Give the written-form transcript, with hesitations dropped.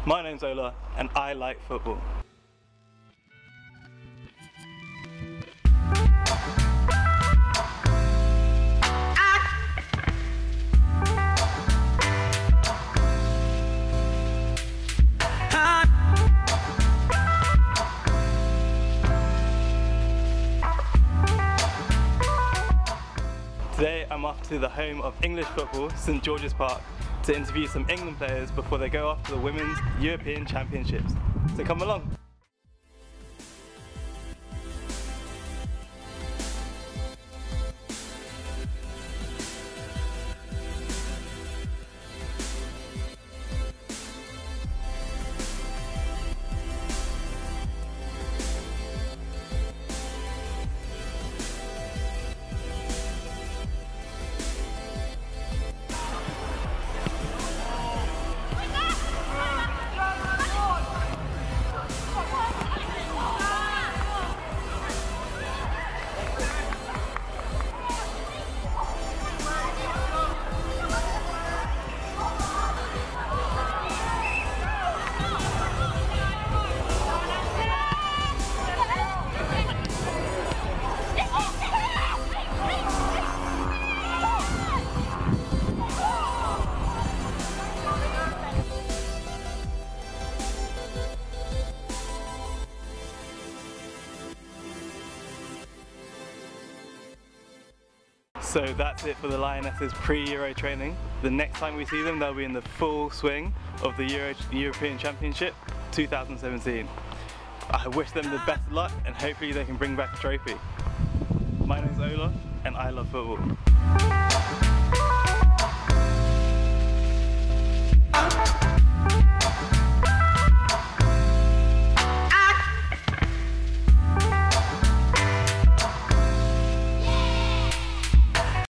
My name's Ola and I like football. Today I'm off to the home of English football, St George's Park, to interview some England players before they go off to the Women's European Championships. So come along! So that's it for the Lionesses pre-Euro training. The next time we see them, they'll be in the full swing of the European Championship 2017. I wish them the best of luck and hopefully they can bring back a trophy. My name's Ola and I love football.